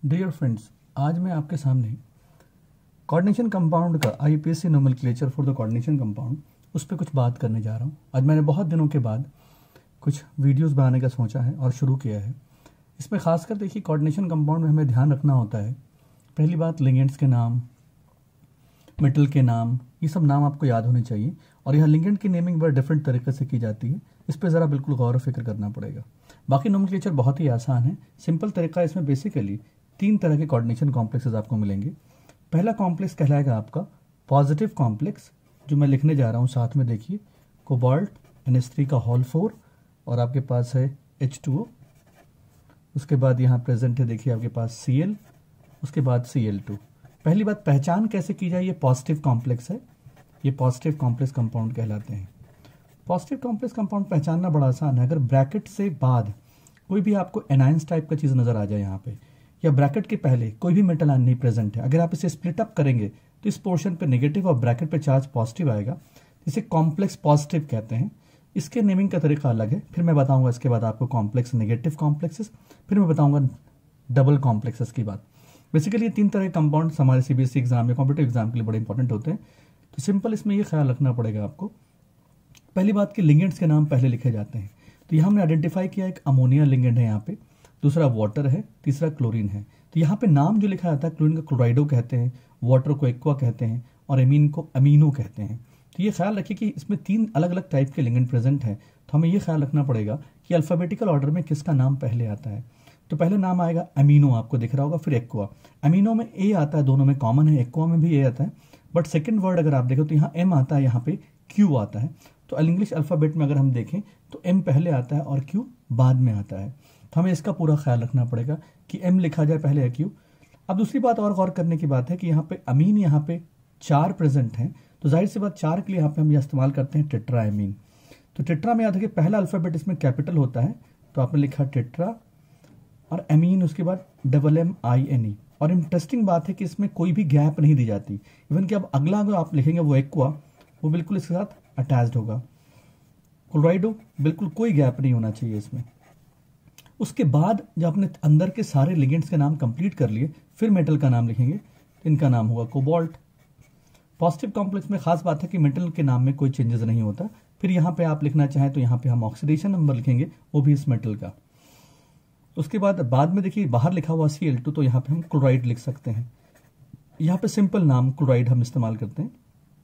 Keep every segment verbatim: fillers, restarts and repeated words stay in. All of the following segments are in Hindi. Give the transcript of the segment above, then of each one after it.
डियर फ्रेंड्स, आज मैं आपके सामने कोऑर्डिनेशन कंपाउंड का IUPAC nomenclature for the coordination compound उस पर कुछ बात करने जा रहा हूँ। आज मैंने बहुत दिनों के बाद कुछ वीडियोस बनाने का सोचा है और शुरू किया है। इसमें खासकर देखिए, कोऑर्डिनेशन कंपाउंड में हमें ध्यान रखना होता है, पहली बात लिगेंड्स के नाम, मेटल के नाम, ये सब नाम आपको याद होने चाहिए। और यहाँ लिगेंड की नेमिंग बड़ा डिफरेंट तरीके से की जाती है, इस पर ज़रा बिल्कुल गौर फिक्र करना पड़ेगा। बाकी नोमेनक्लेचर बहुत ही आसान है, सिंपल तरीका। इसमें बेसिकली तीन तरह के कोऑर्डिनेशन कॉम्प्लेक्सेस आपको मिलेंगे। पहला कॉम्प्लेक्स कहलाएगा आपका पॉजिटिव कॉम्प्लेक्स, जो मैं लिखने जा रहा हूँ साथ में, देखिए कोबाल्ट एन एच थ्री का होल फोर और आपके पास है एच टू ओ। उसके बाद यहाँ प्रेजेंट है, देखिए आपके पास सी एल, उसके बाद सी एल टू। पहली बात, पहचान कैसे की जाए, ये पॉजिटिव कॉम्प्लेक्स है, ये पॉजिटिव कॉम्प्लेक्स कंपाउंड कहलाते हैं। पॉजिटिव कॉम्प्लेक्स कंपाउंड पहचानना बड़ा आसान है। अगर ब्रैकेट से बाद कोई भी आपको एनायंस टाइप का चीज़ नजर आ जाए यहाँ पे, या ब्रैकेट के पहले कोई भी मेटल आयन नहीं प्रेजेंट है, अगर आप इसे स्प्लिट अप करेंगे तो इस पोर्शन पे नेगेटिव और ब्रैकेट पे चार्ज पॉजिटिव आएगा, इसे कॉम्प्लेक्स पॉजिटिव कहते हैं। इसके नेमिंग का तरीका अलग है, फिर मैं बताऊंगा इसके बाद आपको कॉम्प्लेक्स नेगेटिव कॉम्प्लेक्सेस, फिर मैं बताऊंगा डबल कॉम्प्लेक्सेस की बात। बेसिकली ये तीन तरह के कंपाउंड हमारे सीबीएसई एग्जाम या कॉम्पिटिटिव एग्जाम के लिए बड़े इंपॉर्टेंट होते हैं। तो सिंपल इसमें ये ख्याल रखना पड़ेगा आपको, पहली बात कि लिगेंड्स के नाम पहले लिखे जाते हैं। तो यहाँ हमने आइडेंटिफाई किया, एक अमोनिया लिगेंड है यहाँ पे, दूसरा वाटर है, तीसरा क्लोरीन है। तो यहाँ पे नाम जो लिखा जाता है, क्लोरीन को क्लोराइडो कहते हैं, वाटर को एक्वा कहते हैं और एमीन को अमीनो कहते हैं। तो ये ख्याल रखिए कि इसमें तीन अलग अलग टाइप के लिगेंड प्रेजेंट है, तो हमें ये ख्याल रखना पड़ेगा कि अल्फाबेटिकल ऑर्डर में किसका नाम पहले आता है। तो पहले नाम आएगा अमीनो, आपको दिख रहा होगा, फिर एक्वा। अमीनो में ए आता है, दोनों में कॉमन है, एक्वा में भी ए आता है, बट सेकेंड वर्ड अगर आप देखो तो यहाँ एम आता है, यहाँ पे क्यू आता है। तो इंग्लिश अल्फाबेट में अगर हम देखें तो एम पहले आता है और क्यू बाद में आता है। तो हमें इसका पूरा ख्याल रखना पड़ेगा कि एम लिखा जाए पहले या क्यू। अब दूसरी बात और गौर करने की बात है कि यहाँ पे अमीन, यहाँ पे चार प्रेजेंट हैं, तो जाहिर सी बात चार के लिए यहाँ पे हम यह इस्तेमाल करते हैं टेट्रा एमीन। तो टेट्रा में याद रखिए पहला अल्फाबेट इसमें कैपिटल होता है, तो आपने लिखा टेट्रा और एमीन, उसके बाद double M I N E. और इंटरेस्टिंग बात है कि इसमें कोई भी गैप नहीं दी जाती, इवन कि अब अगला जो आप लिखेंगे वो एक्वा, वो बिल्कुल इसके साथ अटैच्ड होगा। क्लोराइडो, बिल्कुल कोई गैप नहीं होना चाहिए इसमें। उसके बाद जब आपने अंदर के सारे लिगेंड्स के नाम कंप्लीट कर लिए, फिर मेटल का नाम लिखेंगे, तो इनका नाम होगा कोबाल्ट। पॉजिटिव कॉम्प्लेक्स में खास बात है कि मेटल के नाम में कोई चेंजेस नहीं होता। फिर यहाँ पे आप लिखना चाहें तो यहाँ पे हम ऑक्सीडेशन नंबर लिखेंगे, वो भी इस मेटल का। उसके बाद बाद में देखिए बाहर लिखा हुआ सी एल टू, तो यहाँ पे हम क्लोराइड लिख सकते हैं। यहाँ पे सिंपल नाम क्लोराइड हम इस्तेमाल करते हैं,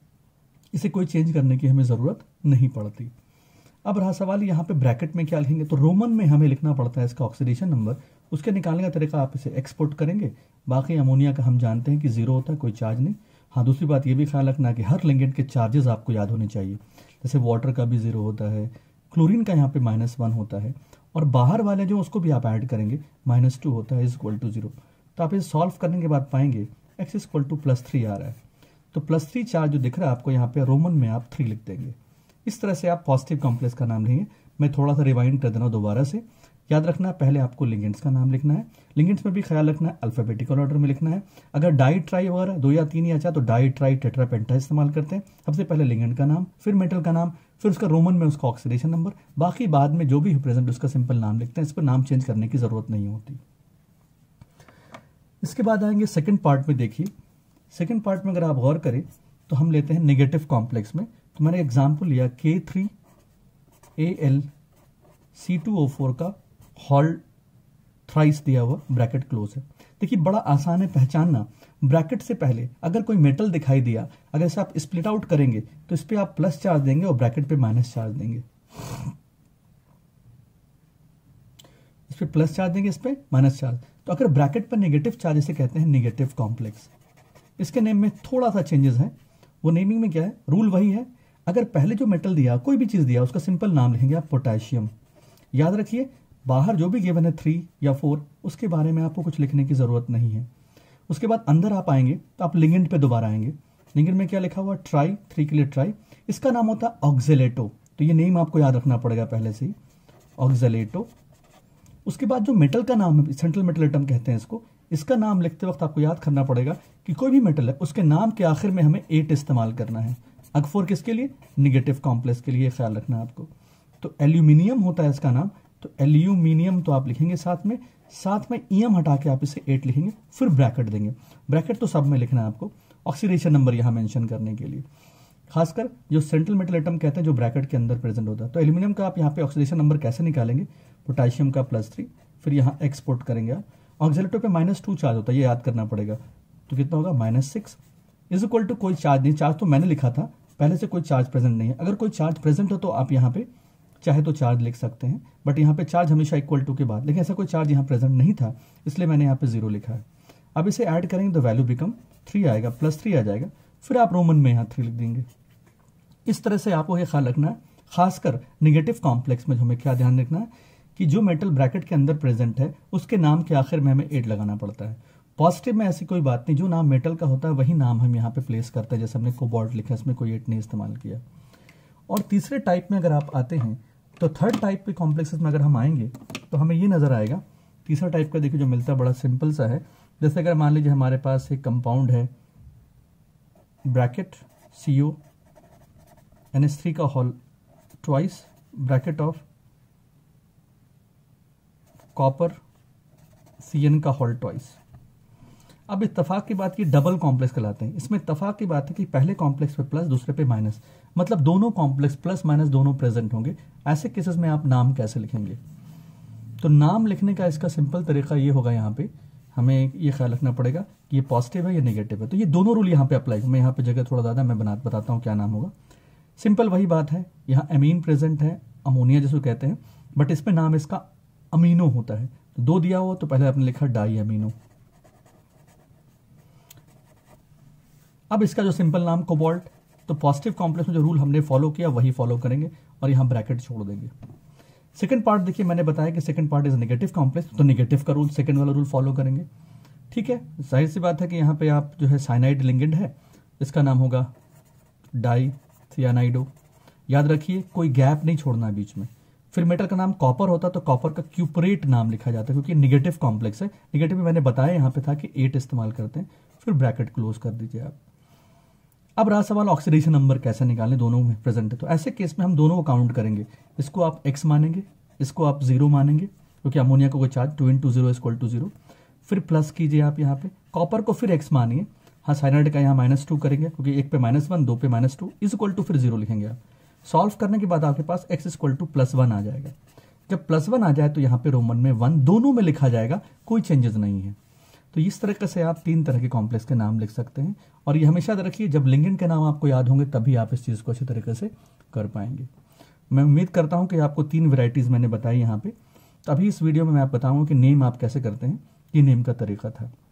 इसे कोई चेंज करने की हमें जरूरत नहीं पड़ती। अब रहा सवाल यहाँ पे ब्रैकेट में क्या लिखेंगे, तो रोमन में हमें लिखना पड़ता है इसका ऑक्सीडेशन नंबर। उसके निकालने का तरीका, आप इसे एक्सपोर्ट करेंगे। बाकी अमोनिया का हम जानते हैं कि जीरो होता है, कोई चार्ज नहीं। हाँ, दूसरी बात ये भी ख्याल रखना कि हर लिगेंड के चार्जेस आपको याद होने चाहिए, जैसे वाटर का भी जीरो होता है, क्लोरीन का यहाँ पे माइनस वन होता है, और बाहर वाले जो उसको भी आप ऐड करेंगे माइनस टू होता है, इज इक्वल टू जीरो। तो आप इसे सॉल्व करने के बाद पाएंगे X is equal to plus three आ रहा है। तो प्लस थ्री चार्ज जो दिख रहा है आपको यहाँ पे, रोमन में आप थ्री लिख देंगे। इस तरह से आप पॉजिटिव कॉम्प्लेक्स का नाम लेंगे। मैं थोड़ा सा रिवाइंड कर देना दोबारा से, याद रखना पहले आपको लिगेंड्स का नाम लिखना है। लिगेंड्स में भी ख्याल रखना है अल्फाबेटिकल ऑर्डर में लिखना है। अगर डाई ट्राई वगैरह दो या तीन या चार, तो डाई ट्राई टेट्रा पेंटा इस्तेमाल करते हैं। सबसे पहले लिगेंड का नाम, फिर मेटल का नाम, फिर उसका रोमन में उसका ऑक्सीडेशन नंबर, बाकी बाद में जो भी प्रेजेंट उसका सिंपल नाम लिखते हैं। इस पर नाम चेंज करने की जरूरत नहीं होती। इसके बाद आएंगे सेकेंड पार्ट में। देखिए सेकेंड पार्ट में अगर आप गौर करें तो हम लेते हैं नेगेटिव कॉम्प्लेक्स में। तो मैंने एग्जाम्पल लिया के three A L C two O four का हॉल थ्राइस दिया हुआ, ब्रैकेट क्लोज है। देखिए बड़ा आसान है पहचानना। ब्रैकेट से पहले अगर कोई मेटल दिखाई दिया, अगर इसे आप स्प्लिट आउट करेंगे तो इस पे आप प्लस चार्ज देंगे और ब्रैकेट पे माइनस चार्ज देंगे। इस पे प्लस चार्ज देंगे, इस पे माइनस चार्ज। तो अगर ब्रैकेट पर नेगेटिव चार्ज, इसे कहते हैं नेगेटिव कॉम्प्लेक्स। इसके नेम में थोड़ा सा चेंजेस है। वो नेमिंग में क्या है, रूल वही है। अगर पहले जो मेटल दिया, कोई भी चीज दिया, उसका सिंपल नाम लिखेंगे आप पोटेशियम। याद रखिए बाहर जो भी गिवन है थ्री या फोर, उसके बारे में आपको कुछ लिखने की जरूरत नहीं है। उसके बाद अंदर आप आएंगे तो आप लिगेंड पे दोबारा आएंगे। लिगेंड में क्या लिखा हुआ, ट्राई, थ्री के लिए ट्राई। इसका नाम होता है ऑक्जेलेटो, तो ये नेम आपको याद रखना पड़ेगा पहले से ही, ऑक्जेलेटो। उसके बाद जो मेटल का नाम है, सेंट्रल मेटल एटम कहते हैं इसको, इसका नाम लिखते वक्त आपको याद करना पड़ेगा कि कोई भी मेटल है उसके नाम के आखिर में हमें एट इस्तेमाल करना है। अगफोर किसके लिए, निगेटिव कॉम्प्लेक्स के लिए, ख्याल रखना आपको। तो एल्यूमिनियम होता है इसका नाम, तो एल्यूमिनियम तो आप लिखेंगे साथ में। साथ में ईएम हटा के आप इसे एट लिखेंगे, फिर ब्रैकेट देंगे। ब्रैकेट तो सब में लिखना है आपको, ऑक्सीडेशन नंबर यहाँ मेंशन करने के लिए, खासकर जो सेंट्रल मेटल एटम कहते हैं जो ब्रैकेट के अंदर प्रेजेंट होता है। तो एल्यूमिनियम का आप यहाँ पे ऑक्सीडेशन नंबर कैसे निकालेंगे, पोटेशियम का प्लस थ्री, फिर यहाँ एक्सपोर्ट करेंगे आप। ऑक्सीलेटर पे माइनस टू चार्ज होता है, ये याद करना पड़ेगा। तो कितना होगा, minus six is equal to कोई चार्ज नहीं, चार्ज तो मैंने लिखा था, पहले से कोई चार्ज प्रेजेंट नहीं है। अगर कोई चार्ज प्रेजेंट हो तो आप यहाँ पे चाहे तो चार्ज लिख सकते हैं, बट यहाँ पे चार्ज हमेशा इक्वल टू के बाद, लेकिन ऐसा कोई चार्ज यहाँ प्रेजेंट नहीं था, इसलिए मैंने यहाँ पे जीरो लिखा है। अब इसे ऐड करेंगे तो वैल्यू बिकम थ्री आएगा, प्लस थ्री आ जाएगा, फिर आप रोमन में यहाँ थ्री लिख देंगे। इस तरह से आपको ये ख्याल रखना है, खासकर निगेटिव कॉम्प्लेक्स में हमें क्या ध्यान रखना है कि जो मेटल ब्रैकेट के अंदर प्रेजेंट है उसके नाम के आखिर में हमें एट लगाना पड़ता है। पॉजिटिव में ऐसी कोई बात नहीं, जो नाम मेटल का होता है वही नाम हम यहाँ पे प्लेस करते हैं, जैसे हमने कोबाल्ट लिखा, इसमें कोई एट नहीं इस्तेमाल किया। और तीसरे टाइप में अगर आप आते हैं तो थर्ड टाइप के कॉम्प्लेक्सेस में अगर हम आएंगे तो हमें ये नजर आएगा, तीसरा टाइप का देखिए जो मिलता है बड़ा सिंपल सा है। जैसे अगर मान लीजिए हमारे पास एक कंपाउंड है bracket C O N S three का whole twice, bracket of copper C N का होल ट्वाइस। अब इत्तेफाक की बात, ये डबल कॉम्प्लेक्स कहलाते हैं। इसमें इत्तेफाक की बात है कि पहले कॉम्प्लेक्स पे प्लस, दूसरे पे माइनस, मतलब दोनों कॉम्प्लेक्स प्लस माइनस दोनों प्रेजेंट होंगे। ऐसे केसेस में आप नाम कैसे लिखेंगे, तो नाम लिखने का इसका सिंपल तरीका ये होगा, यहाँ पे हमें ये ख्याल रखना पड़ेगा कि ये पॉजिटिव है या नेगेटिव है। तो ये दोनों रूल यहाँ पे अप्लाई, मैं यहाँ पे जगह थोड़ा ज़्यादा मैं बना बताता हूँ क्या नाम होगा। सिंपल वही बात है, यहाँ एमीन प्रेजेंट है, अमोनिया जिसको कहते हैं, बट इसमें नाम इसका अमीनो होता है। तो दो दिया हुआ तो पहले आपने लिखा डाई अमीनो। अब इसका जो सिंपल नाम कोबाल्ट, तो पॉजिटिव कॉम्प्लेक्स में जो रूल हमने फॉलो किया वही फॉलो करेंगे और यहाँ ब्रैकेट छोड़ देंगे। सेकंड पार्ट देखिए, मैंने बताया कि second part is negative complex, तो नेगेटिव का रूल, सेकंड वाला रूल फॉलो करेंगे। ठीक है, जाहिर सी बात है कि यहाँ पे आप जो है साइनाइड लिगेंड है, इसका नाम होगा डाई थियानाइडो। याद रखिए कोई गैप नहीं छोड़ना है बीच में। फिर मेटल का नाम कॉपर होता तो कॉपर का क्यूपरेट नाम लिखा जाता है, क्योंकि नेगेटिव कॉम्प्लेक्स है। नेगेटिव में मैंने बताया यहाँ पे था कि एट इस्तेमाल करते हैं, फिर ब्रैकेट क्लोज कर दीजिए आप। अब रहा सवाल ऑक्सीडेशन नंबर कैसे निकालें, दोनों में प्रेजेंट है। तो ऐसे केस में हम दोनों को काउंट करेंगे, इसको आप एक्स मानेंगे, इसको आप जीरो मानेंगे, क्योंकि अमोनिया को कोई charge two into zero equal to zero, फिर प्लस कीजिए आप यहाँ पे, कॉपर को फिर एक्स मानिए, हाँ साइनाइड का यहाँ माइनस टू करेंगे, क्योंकि एक पे माइनस वन, दो पे minus two is equal to फिर जीरो लिखेंगे आप। सॉल्व करने के बाद आपके पास X equal to plus one आ जाएगा। जब प्लस वन आ जाए तो यहाँ पे रोमन में वन दोनों में लिखा जाएगा, कोई चेंजेस नहीं है। तो इस तरीके से आप तीन तरह के कॉम्प्लेक्स के नाम लिख सकते हैं, और ये हमेशा याद रखिए जब लिगेंड के नाम आपको याद होंगे तभी आप इस चीज़ को अच्छी तरीके से कर पाएंगे। मैं उम्मीद करता हूँ कि आपको तीन वेराइटीज़ मैंने बताई यहाँ पे। तो अभी इस वीडियो में मैं आप बताऊँगा कि नेम आप कैसे करते हैं, ये नेम का तरीका था।